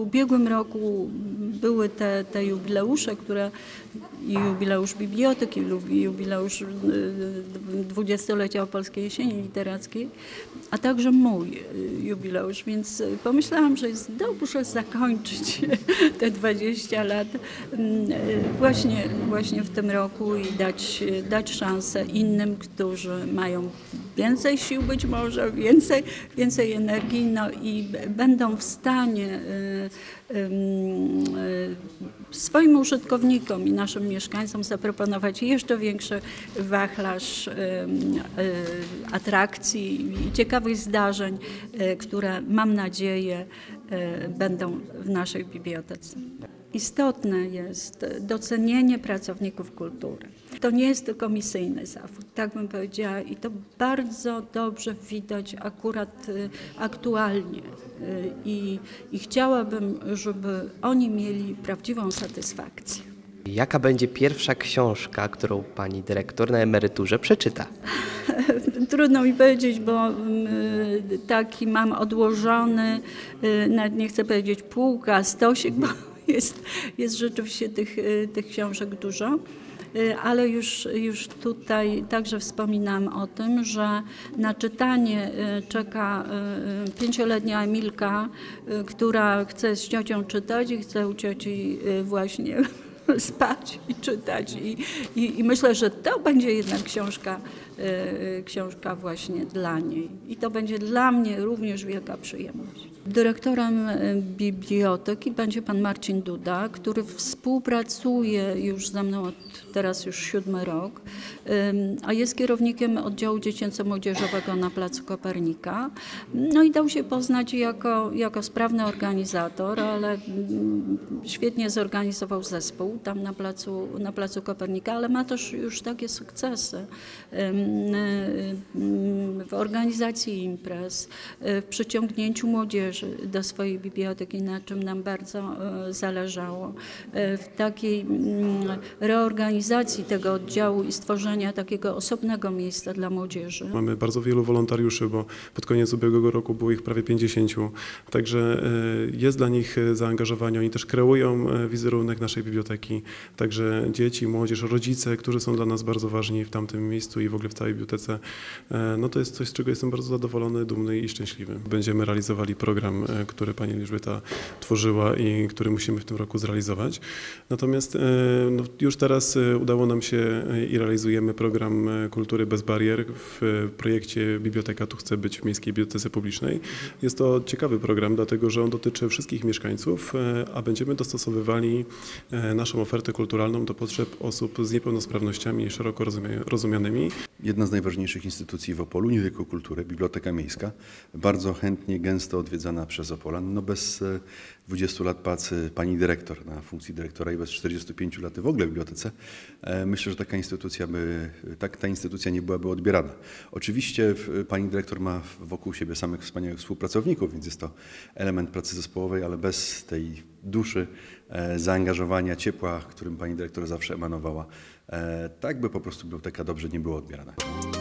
ubiegłym roku były te jubileusze, jubileusz biblioteki lub jubileusz dwudziestolecia Opolskiej Jesieni Literackiej, a także mój jubileusz, więc pomyślałam, że jest dobrze zakończyć te 20 lat właśnie w tym roku i dać szansę innym, którzy mają więcej sił być może, więcej energii, no i będą w stanie swoim użytkownikom i naszym mieszkańcom zaproponować jeszcze większy wachlarz atrakcji i ciekawych zdarzeń, które mam nadzieję będą w naszej bibliotece. Istotne jest docenienie pracowników kultury. To nie jest tylko misyjny zawód, tak bym powiedziała, i to bardzo dobrze widać akurat aktualnie. I chciałabym, żeby oni mieli prawdziwą satysfakcję. Jaka będzie pierwsza książka, którą pani dyrektor na emeryturze przeczyta? Trudno mi powiedzieć, bo taki mam odłożony, nawet nie chcę powiedzieć półka, stosik, bo jest rzeczywiście tych książek dużo. Ale już tutaj także wspominam o tym, że na czytanie czeka 5-letnia Emilka, która chce z ciocią czytać i chce u cioci właśnie spać i czytać. I myślę, że to będzie jednak książka właśnie dla niej. I to będzie dla mnie również wielka przyjemność. Dyrektorem biblioteki będzie pan Marcin Duda, który współpracuje już ze mną teraz już 7. rok, a jest kierownikiem oddziału dziecięco-młodzieżowego na Placu Kopernika. No i dał się poznać jako sprawny organizator, ale świetnie zorganizował zespół tam na Placu Kopernika, ale ma też już takie sukcesy w organizacji imprez, w przyciągnięciu młodzieży do swojej biblioteki, na czym nam bardzo zależało, w takiej reorganizacji tego oddziału i stworzenia takiego osobnego miejsca dla młodzieży. Mamy bardzo wielu wolontariuszy, bo pod koniec ubiegłego roku było ich prawie 50, także jest dla nich zaangażowanie, oni też kreują wizerunek naszej biblioteki, także dzieci, młodzież, rodzice, którzy są dla nas bardzo ważni w tamtym miejscu i w ogóle w całej bibliotece. No to jest coś, z czego jestem bardzo zadowolony, dumny i szczęśliwy. Będziemy realizowali program, który pani Elżbieta tworzyła i który musimy w tym roku zrealizować. Natomiast no, już teraz udało nam się i realizujemy program Kultury bez barier w projekcie Biblioteka tu chce być w Miejskiej Bibliotece Publicznej. Jest to ciekawy program, dlatego że on dotyczy wszystkich mieszkańców, a będziemy dostosowywali naszą ofertę kulturalną do potrzeb osób z niepełnosprawnościami szeroko rozumianymi. Jedna z najważniejszych instytucji w Opolu, nie tylko kultury, Biblioteka Miejska, bardzo chętnie, gęsto odwiedzana przez Opolan. No bez 20 lat pracy pani dyrektor na funkcji dyrektora i bez 45 lat w ogóle w bibliotece, myślę, że ta instytucja nie byłaby odbierana. Oczywiście pani dyrektor ma wokół siebie samych wspaniałych współpracowników, więc jest to element pracy zespołowej, ale bez tej duszy, zaangażowania, ciepła, którym pani dyrektor zawsze emanowała, tak by po prostu biblioteka dobrze nie była odbierana.